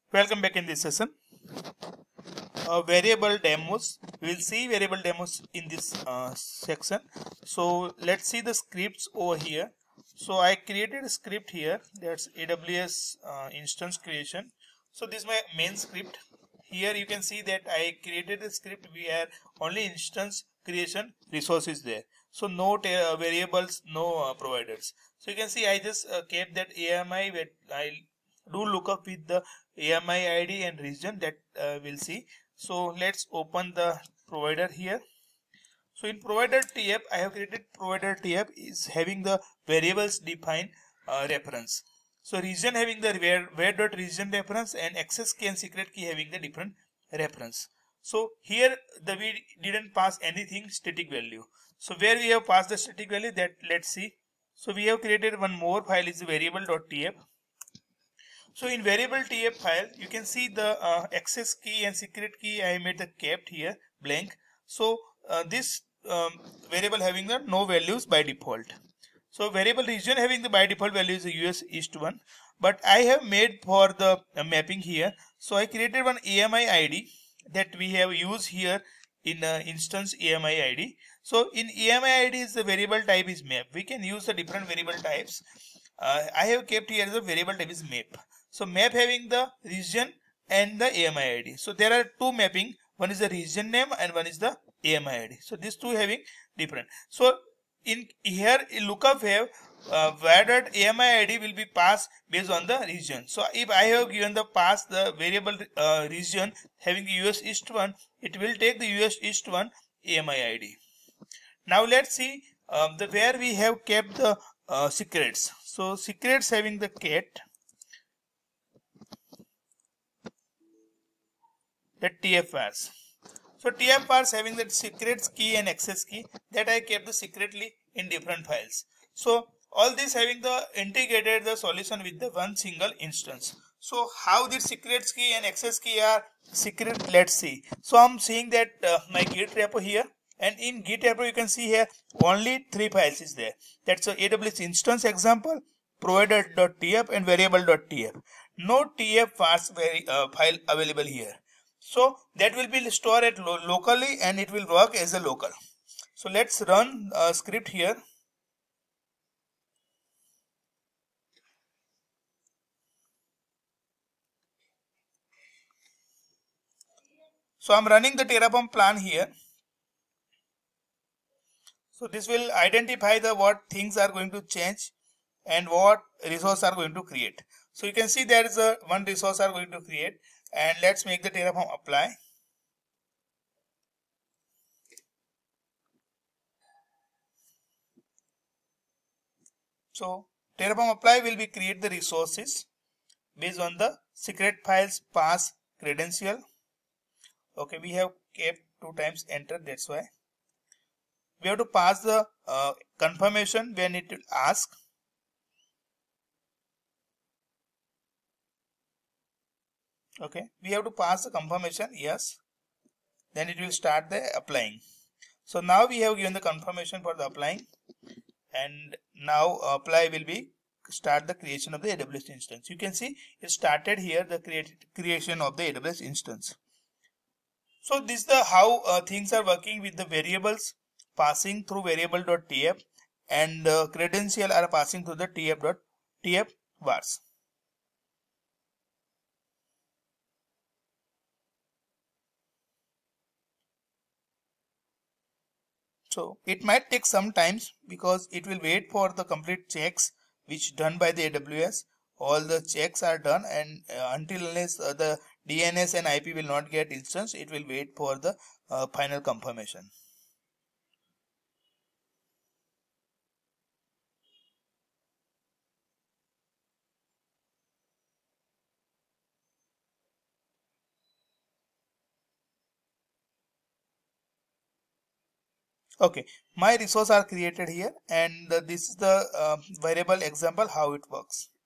Welcome back in this session. Variable demos. We will see variable demos in this section. So let's see the scripts over here. So I created a script here, that's AWS instance creation. So this is my main script. Here you can see that I created a script where only instance creation resource is there. So no variables, no providers. So you can see I just kept that AMI where I do lookup with the AMI ID and region that we'll see. So let's open the provider here. So in provider tab, I have created provider tab is having the variables defined reference. So region having the where.region reference and access key and secret key having the different reference. So here we didn't pass anything static value. So where we have passed the static value, that let's see. So we have created one more file is variable.tab. So in variable tab file, you can see the access key and secret key I made the kept here blank. So this variable having the no values by default. So variable region having the by default value is the US East 1, but I have made for the mapping here. So I created one AMI ID that we have used here in instance AMI ID. So in AMI ID is the variable type is map. We can use the different variable types. I have kept here the variable type is map. So map having the region and the AMI ID. So there are two mapping. One is the region name and one is the AMI ID. So these two having different. So in here lookup have where.AMI ID will be passed based on the region. So if I have given the pass the variable region having the US East 1, it will take the US East 1 AMI ID. Now let's see the where we have kept the secrets. So secrets having the cat, the TFVars. So TFVars having the secrets key and access key that I kept the secretly in different files. So all this having the integrated the solution with the one single instance. So how the secrets key and access key are secret, let's see. So I'm seeing that my Git repo here, and in Git repo you can see here only 3 files is there. That's a AWS instance example, provider.tf and variable.tf. No TFVars file available here. So that will be stored at locally and it will work as a local. So let's run a script here. So I'm running the Terraform plan here. So this will identify the what things are going to change and what resource are going to create. So you can see there is a one resource are going to create, and let's make the Terraform apply. So Terraform apply will be create the resources based on the secret files pass credential. Okay, we have kept 2 times enter, that's why. We have to pass the confirmation when it will ask. Okay, we have to pass the confirmation, yes. Then it will start the applying. So now we have given the confirmation for the applying, and now apply will be start the creation of the AWS instance. You can see it started here the creation of the AWS instance. So this is the how things are working with the variables passing through variable.tf and credential are passing through the TFVars. So it might take some times because it will wait for the complete checks which done by the AWS. All the checks are done, and until unless the DNS and IP will not get instance, it will wait for the final confirmation. Okay, my resource are created here, and this is the variable example how it works.